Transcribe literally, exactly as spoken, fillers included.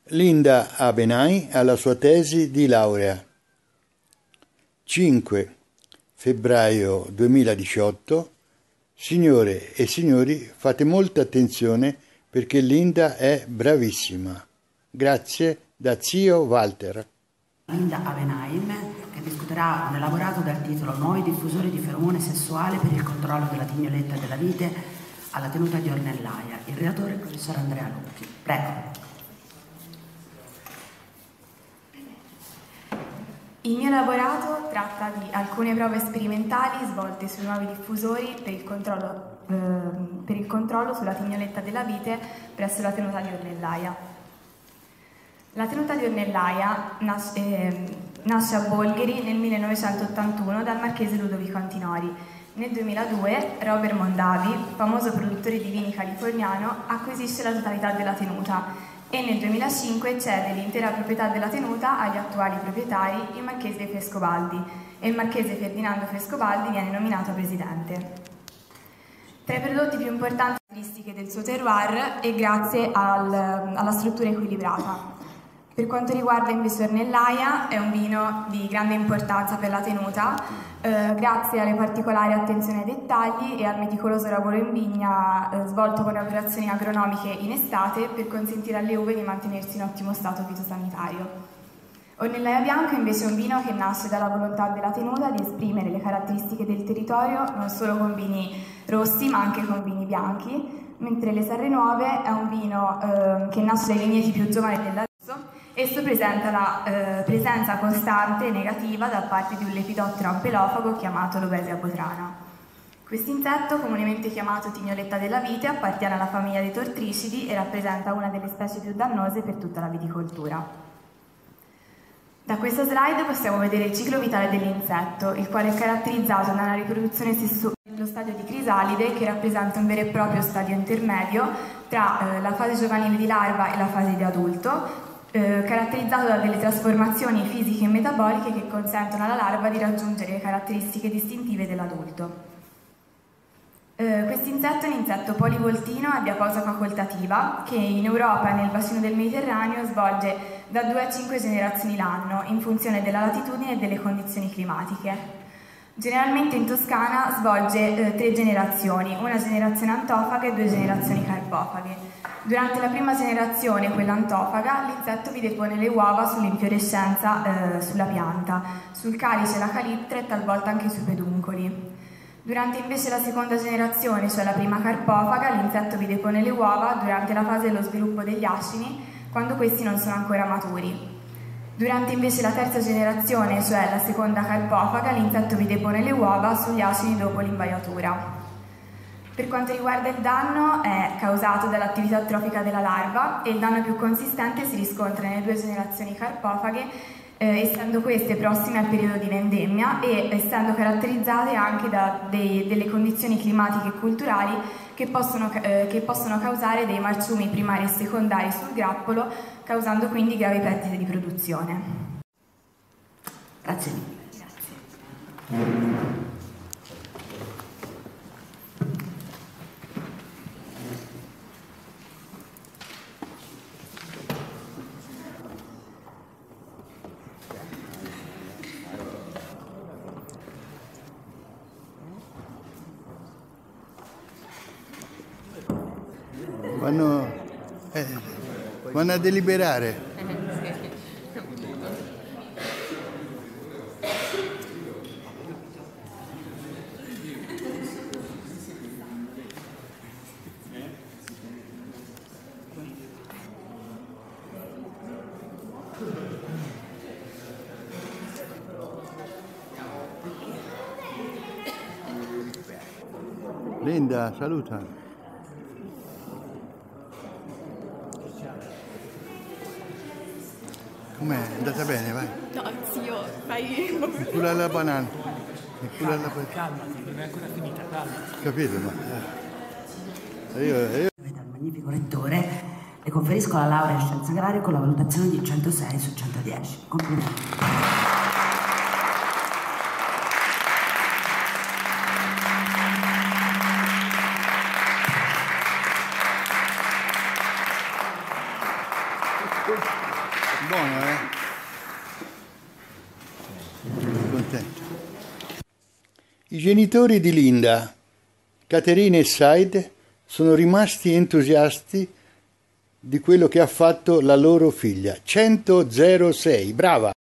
Linda Abenai alla sua tesi di laurea. cinque febbraio duemiladiciotto. Signore e signori, fate molta attenzione perché Linda è bravissima. Grazie, da zio Walter. Linda Abenai, che discuterà un elaborato dal titolo Nuovi diffusori di feromone sessuale per il controllo della tignoletta della vite alla tenuta di Ornellaia. Il relatore è il professor Andrea Lucchi. Prego. Il mio elaborato tratta di alcune prove sperimentali svolte sui nuovi diffusori per il controllo, eh, per il controllo sulla tignoletta della vite presso la tenuta di Ornellaia. La tenuta di Ornellaia nasce, eh, nasce a Bolgheri nel millenovecentottantuno dal marchese Ludovico Antinori. Nel duemiladue Robert Mondavi, famoso produttore di vini californiano, acquisisce la totalità della tenuta e nel duemilacinque cede l'intera proprietà della tenuta agli attuali proprietari, il marchese Frescobaldi, e il marchese Ferdinando Frescobaldi viene nominato presidente. Tra i prodotti più importanti caratteristiche del suo terroir e grazie al, alla struttura equilibrata. Per quanto riguarda invece Ornellaia, è un vino di grande importanza per la tenuta, eh, grazie alle particolari attenzioni ai dettagli e al meticoloso lavoro in vigna eh, svolto con operazioni agronomiche in estate per consentire alle uve di mantenersi in ottimo stato fitosanitario. Ornellaia Bianco invece è un vino che nasce dalla volontà della tenuta di esprimere le caratteristiche del territorio non solo con vini rossi ma anche con vini bianchi, mentre le Serre Nuove è un vino eh, che nasce dai vigneti più giovani dell'Abruzzo. Esso presenta la eh, presenza costante e negativa da parte di un lepidottero ampelofago chiamato Lobesia botrana. Questo insetto, comunemente chiamato tignoletta della vite, appartiene alla famiglia dei tortricidi e rappresenta una delle specie più dannose per tutta la viticoltura. Da questa slide possiamo vedere il ciclo vitale dell'insetto, il quale è caratterizzato da una riproduzione sessuale nello stadio di crisalide, che rappresenta un vero e proprio stadio intermedio tra eh, la fase giovanile di larva e la fase di adulto, Eh, caratterizzato da delle trasformazioni fisiche e metaboliche che consentono alla larva di raggiungere le caratteristiche distintive dell'adulto. Eh, Questo insetto è un insetto polivoltino a diaposa facoltativa che in Europa e nel bacino del Mediterraneo svolge da due a cinque generazioni l'anno in funzione della latitudine e delle condizioni climatiche. Generalmente in Toscana svolge eh, tre generazioni, una generazione antofaga e due generazioni carpofaghe. Durante la prima generazione, quella antofaga, l'insetto vi depone le uova sull'infiorescenza eh, sulla pianta, sul calice, la caliptra e talvolta anche sui peduncoli. Durante invece la seconda generazione, cioè la prima carpofaga, l'insetto vi depone le uova durante la fase dello sviluppo degli ascini, quando questi non sono ancora maturi. Durante invece la terza generazione, cioè la seconda carpofaga, l'insetto vi depone le uova sugli acini dopo l'invaiatura. Per quanto riguarda il danno, è causato dall'attività trofica della larva e il danno più consistente si riscontra nelle due generazioni carpofaghe, eh, essendo queste prossime al periodo di vendemmia e essendo caratterizzate anche da dei, delle condizioni climatiche e culturali che possono, eh, che possono causare dei marciumi primari e secondari sul grappolo, causando quindi gravi perdite di produzione. Grazie mille. Grazie. Vanno, eh, vanno a deliberare. Linda, saluta. Com'è? È andata bene, vai? No, zio, fai... Il culo alla banana. Il culo alla banana. Calmati, non è ancora finita, calmati. Capito, ma... Eh. Io, io... Dal magnifico lettore le conferisco la laurea in scienze agrarie con la valutazione di centosei su centodieci. Complimenti. Buono, eh? Contento. I genitori di Linda, Caterina e Said, sono rimasti entusiasti di quello che ha fatto la loro figlia. cento zero sei, brava!